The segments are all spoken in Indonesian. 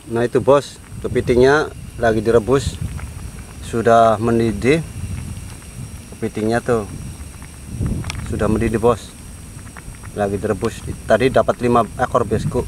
Nah itu bos, kepitingnya lagi direbus, sudah mendidih. Kepitingnya tuh sudah mendidih bos, lagi direbus. Tadi dapat 5 ekor bosku.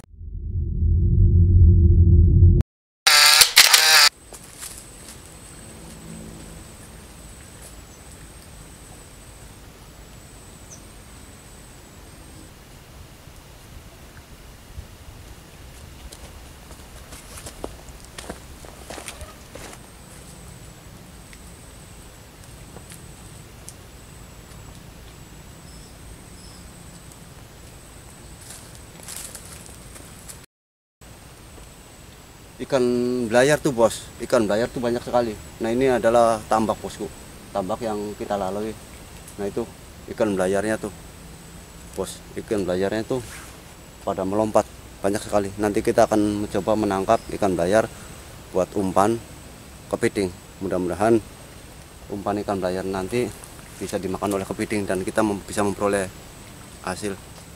Ikan belayar tuh bos, ikan belayar tuh banyak sekali. Nah ini adalah tambak bosku, tambak yang kita lalui. Nah itu ikan belayarnya tuh bos, ikan belayarnya tuh pada melompat banyak sekali. Nanti kita akan mencoba menangkap ikan belayar buat umpan kepiting. Mudah-mudahan umpan ikan belayar nanti bisa dimakan oleh kepiting dan kita bisa memperoleh hasil.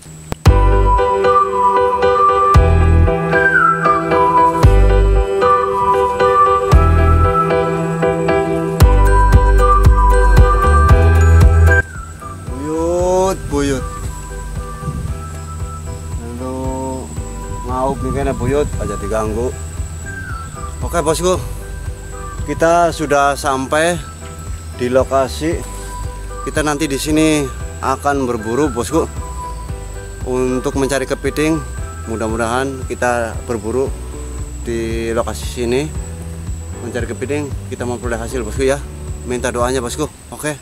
Buyut lalu ngaup nih kayaknya buyut aja diganggu. Oke bosku, kita sudah sampai di lokasi. Kita nanti di sini akan berburu bosku untuk mencari kepiting. Mudah-mudahan kita berburu di lokasi sini mencari kepiting, kita memperoleh hasil bosku ya. Minta doanya bosku. Oke.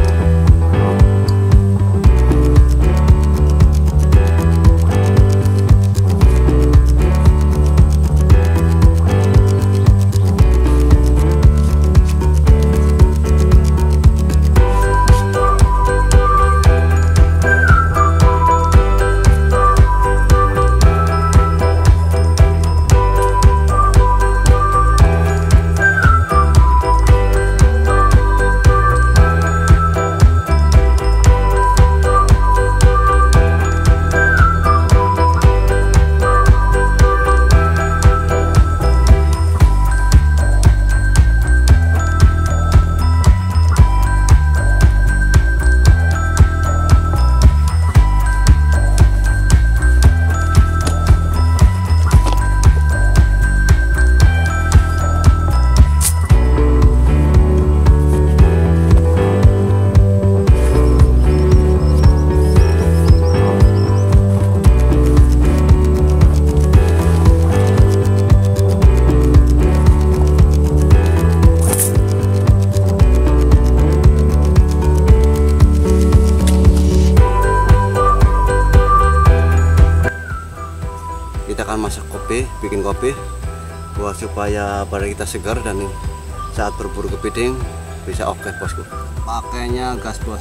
Kita akan masak kopi, bikin kopi buat supaya badan kita segar dan saat berburu kepiting bisa oke bosku. Pakainya gas bos.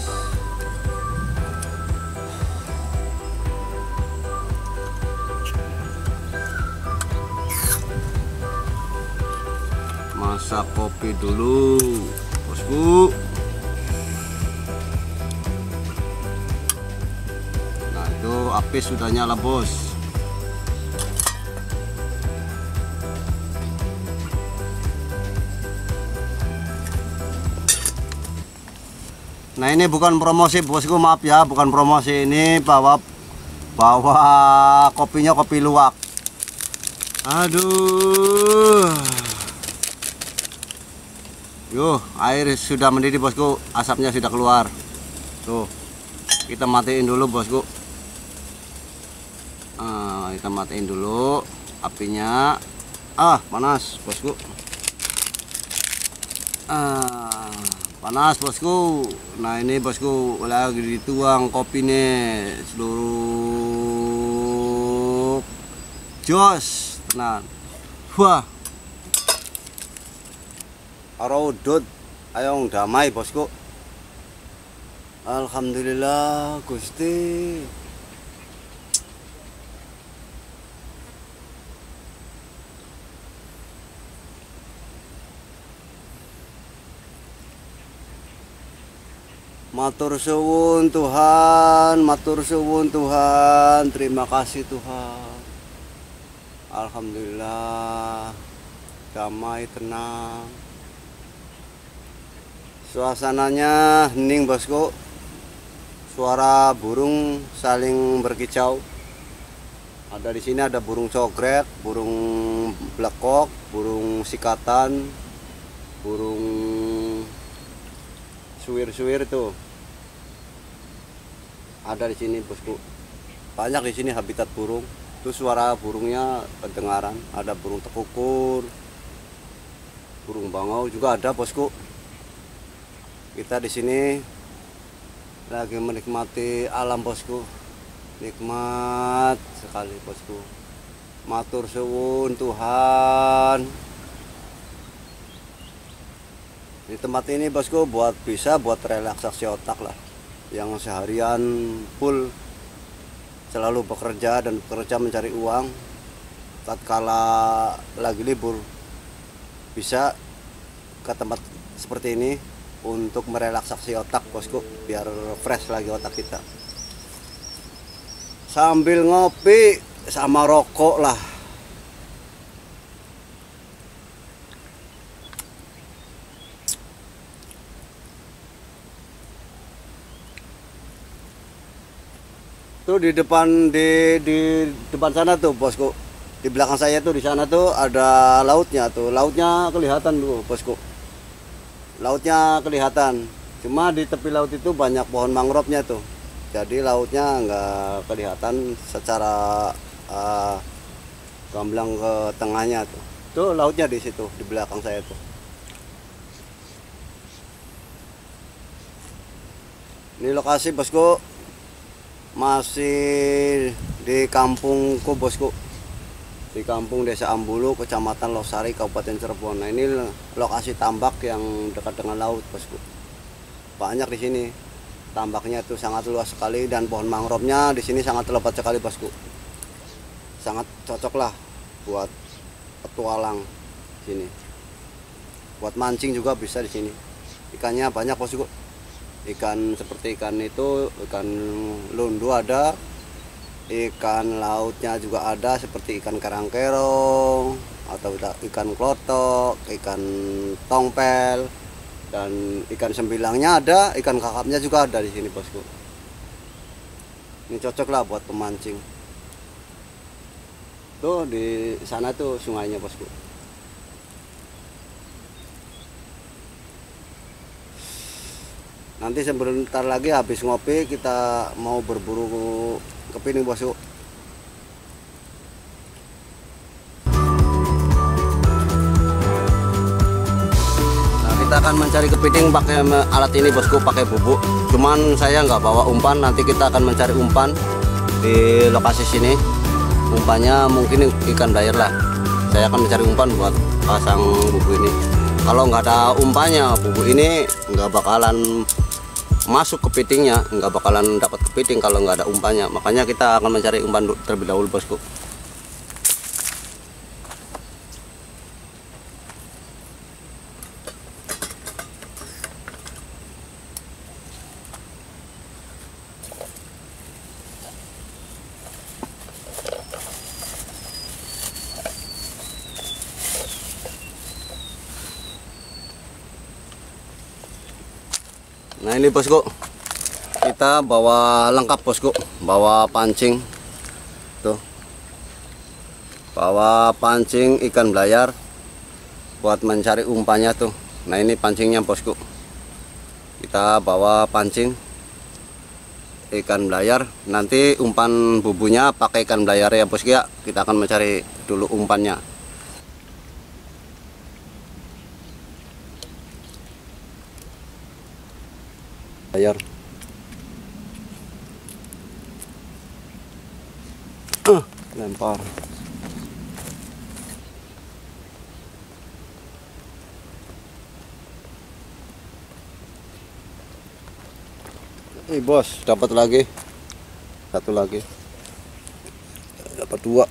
Masak kopi dulu bosku. Nah itu api sudah nyala bos. Nah ini bukan promosi bosku, maaf ya, bukan promosi. Ini bawa kopinya kopi luwak. Aduh. Yuh, air sudah mendidih bosku, asapnya sudah keluar. Tuh, kita matiin dulu bosku. Kita matiin dulu apinya. Panas bosku. Panas bosku. Nah ini bosku lagi dituang kopi nih seluruh jos. Nah, wah, arodot ayong damai bosku. Alhamdulillah Gusti. Matur suwun Tuhan, matur suwun Tuhan, terima kasih Tuhan. Alhamdulillah damai, tenang. Suasananya hening bosku. Suara burung saling berkicau. Ada di sini ada burung cogrek, burung blekok, burung sikatan, burung suwir-suwir tuh. Ada di sini bosku. Banyak di sini habitat burung. Itu suara burungnya kedengaran. Ada burung tekukur, burung bangau juga ada bosku. Kita di sini lagi menikmati alam bosku. Nikmat sekali bosku. Matur suwun Tuhan. Di tempat ini bosku bisa buat relaksasi otak lah. Yang seharian full selalu bekerja dan bekerja mencari uang. Tatkala lagi libur bisa ke tempat seperti ini untuk merelaksasi otak bosku, biar fresh lagi otak kita. Sambil ngopi sama rokok lah. Tuh di depan sana tuh bosku. Di belakang saya tuh di sana tuh ada lautnya tuh. Lautnya kelihatan tuh bosku. Lautnya kelihatan. Cuma di tepi laut itu banyak pohon mangrove-nya tuh. Jadi lautnya nggak kelihatan secara gamblang ke tengahnya tuh. Tuh lautnya di situ di belakang saya tuh. Ini lokasi bosku masih di kampungku bosku. Di kampung Desa Ambulu, Kecamatan Losari, Kabupaten Cirebon. Nah, ini lokasi tambak yang dekat dengan laut bosku. Banyak di sini. Tambaknya itu sangat luas sekali dan pohon mangrove-nya di sini sangat lebat sekali bosku. Sangat cocok lah buat petualang sini. Buat mancing juga bisa di sini. Ikannya banyak bosku. Ikan seperti ikan itu, ikan lundu ada. Ikan lautnya juga ada seperti ikan karangkerong atau ikan klotok, ikan tongpel. Dan ikan sembilangnya ada, ikan kakapnya juga ada di sini bosku. Ini cocok lah buat pemancing. Tuh di sana tuh sungainya bosku. Nanti sebentar lagi habis ngopi kita mau berburu kepiting bosku. Kita akan mencari kepiting pakai alat ini bosku, pakai bubuk. Cuman saya nggak bawa umpan, nanti kita akan mencari umpan di lokasi sini. Umpannya mungkin ikan blayer lah. Saya akan mencari umpan buat pasang bubuk ini. Kalau nggak ada umpannya, bubuk ini nggak bakalan masuk kepitingnya, nggak bakalan dapat kepiting kalau nggak ada umpannya. Makanya kita akan mencari umpan terlebih dahulu bosku. Nah ini bosku, kita bawa lengkap bosku, bawa pancing tuh, bawa pancing ikan belayar buat mencari umpannya tuh. Nah ini pancingnya bosku, kita bawa pancing ikan belayar, nanti umpan bubunya pakai ikan belayar ya bosku ya. Kita akan mencari dulu umpannya. Layar lempar. Bos, dapat lagi satu lagi, dapat dua.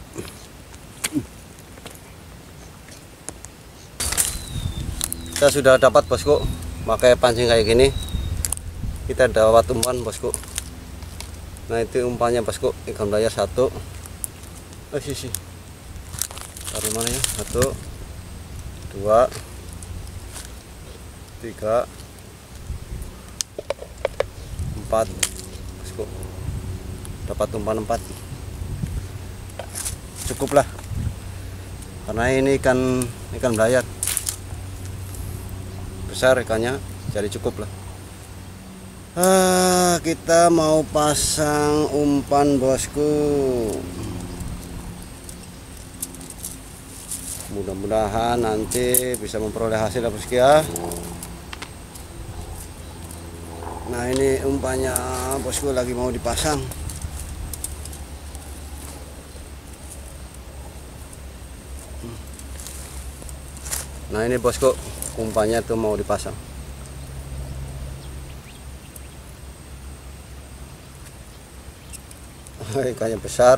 Kita sudah dapat bosku, pakai pancing kayak gini. Kita dapat umpan bosku. Nah itu umpannya bosku, ikan belayar satu. Sisi taruh mana ya, 1 2 3 4 bosku, dapat umpan 4, cukup lah karena ini ikan belayar besar ikannya, jadi cukup lah. Kita mau pasang umpan bosku, mudah-mudahan nanti bisa memperoleh hasil ya bosku ya. Nah ini umpannya bosku lagi mau dipasang. Nah ini bosku umpannya tuh mau dipasang. Ikannya besar.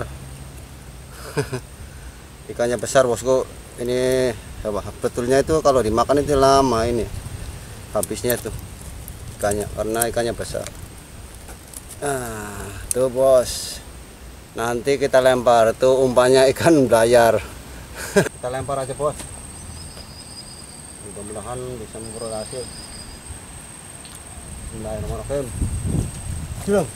Ikannya besar bosku. Ini betulnya itu kalau dimakan itu lama ini habisnya tuh ikannya, karena ikannya besar. Tuh bos, nanti kita lempar tuh umpannya ikan belayar. Kita lempar aja bos, mudah-mudahan bisa memperoleh hasil. Bismillahirrahmanirrahim. Jual.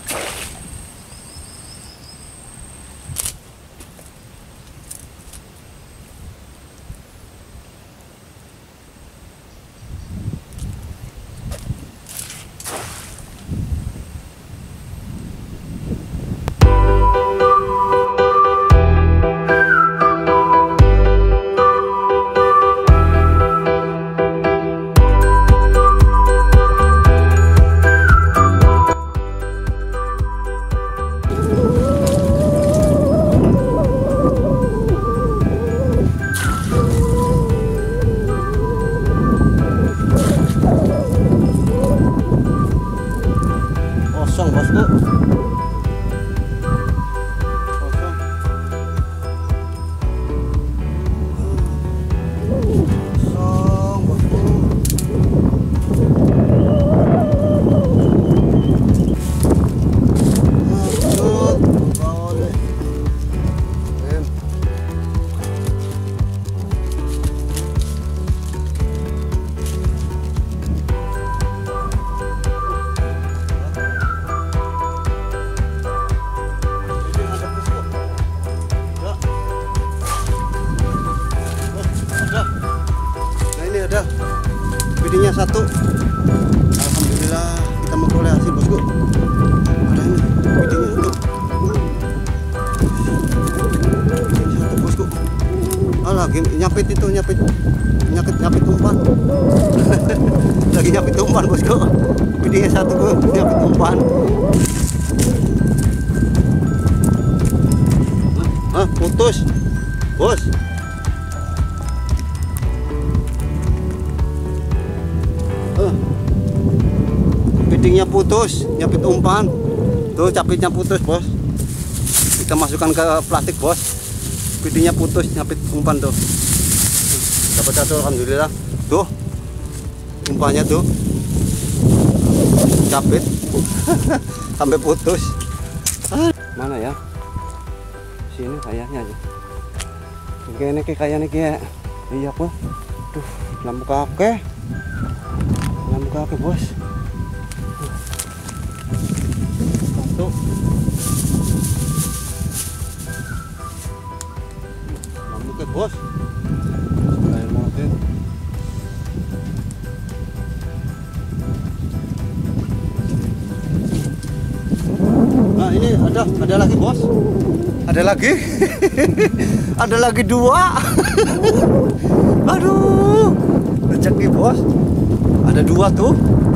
Kosong bosku, kosong. Kosong bosku. Masuk, boleh. Ada bidinya 1. Alhamdulillah kita memperoleh hasil bosku. Ada ini bidinya 1. Bidinya 1 bosku. Lagi nyapit itu, nyapit umpan. Lagi nyapit umpan bosku. Bidinya 1 nyapit umpan. Putus bos. Biddingnya putus, nyapit umpan. Tuh capitnya putus bos. Kita masukkan ke plastik bos. Biddingnya putus, nyapit umpan tuh. Dapat 1 alhamdulillah. Tuh umpannya tuh capit sampai putus. Mana ya? Sini kayaknya aja. Ini kayaknya kayak iya bos. Tuh lampu kakek bos. Tuh lampu kakek bos. Nah ini ada lagi bos, ada lagi. Ada lagi 2. Aduh rezeki bos, ada 2 tuh.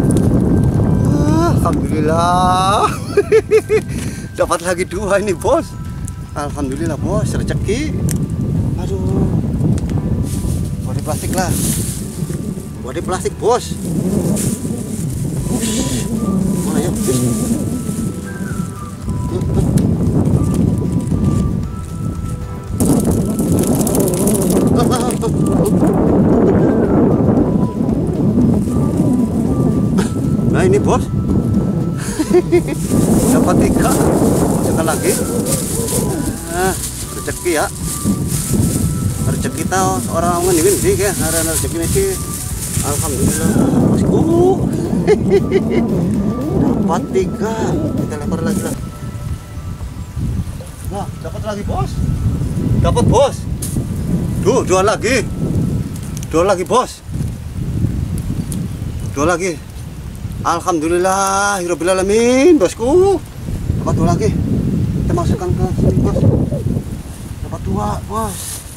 Alhamdulillah. Dapat lagi 2 ini bos. Alhamdulillah bos, rezeki. Aduh, bodi plastik lah, bodi plastik bos. Mana ya? Nah ini bos. Dapat 3, masukkan lagi. Rezeki ya, rezeki kita orang ngene sih kayak ada rezeki sih. Alhamdulillah bosku. Dapat 3. Kita lempar lagi lah. Nah, dapat lagi bos. Dapat bos. Duh, 2 lagi. 2 lagi bos. 2 lagi. Alhamdulillah, Rabbil alamin, bosku. Dapat 2 lagi. Kita masukkan ke sini, bos. Dapat 2, bos.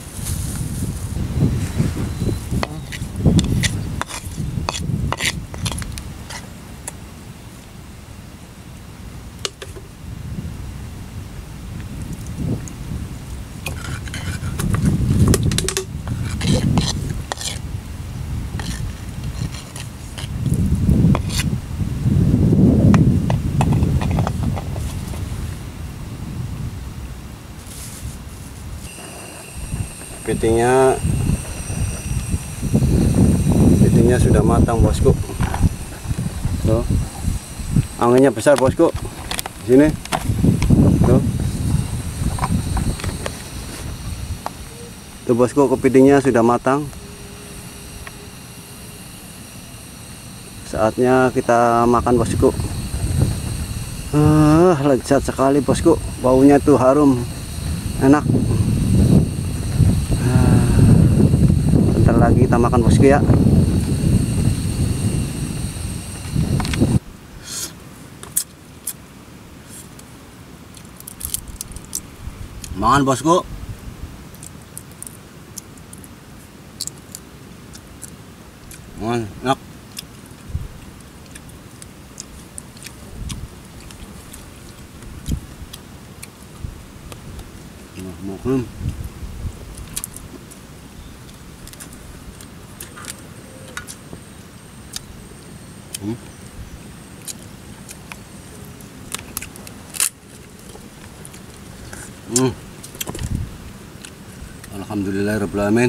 Kepitingnya sudah matang bosku. Tuh. Anginnya besar bosku. Di sini. Tuh. Tuh bosku, kepitingnya sudah matang. Saatnya kita makan bosku. Lezat sekali bosku. Baunya tuh harum. Enak. Bentar lagi kita makan bosku ya. Makan bosku. Enak. Makan. Alhamdulillah Rabbil alamin.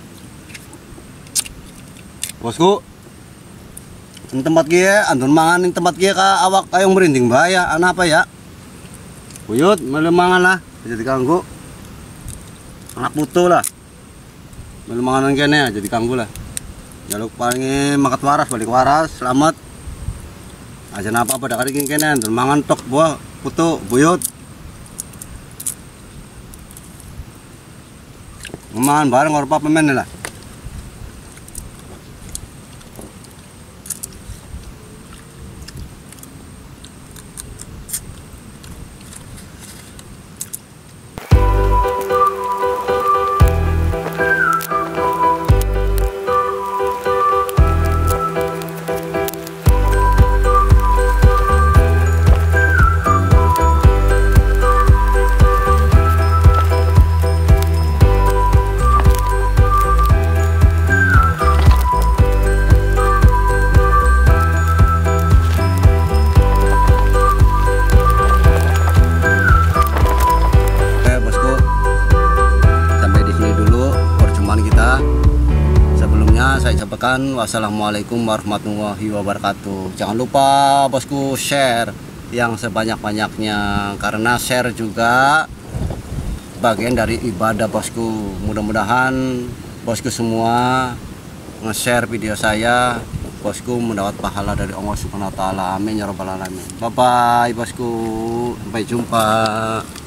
Bosku, ini tempat kia, antun mangan ini tempat kia ka awak kayong merinding bahaya, apa ya? Buyut, malu mangan lah, jadi ganggu. Anak putu lah, malu manganan kene jadi ganggu lah. Jaluk paling makat waras, balik waras, selamat. Aja apa pada kali kene, antun mangan tok buah putu, buyut. Makan bareng orang apa pemain lah. Saya sampaikan wassalamualaikum warahmatullahi wabarakatuh. Jangan lupa bosku share yang sebanyak-banyaknya, karena share juga bagian dari ibadah bosku. Mudah-mudahan bosku semua nge-share video saya, bosku mendapat pahala dari Allah Subhanahu wa taala. Amin ya rabbal alamin. Bye bye bosku, sampai jumpa.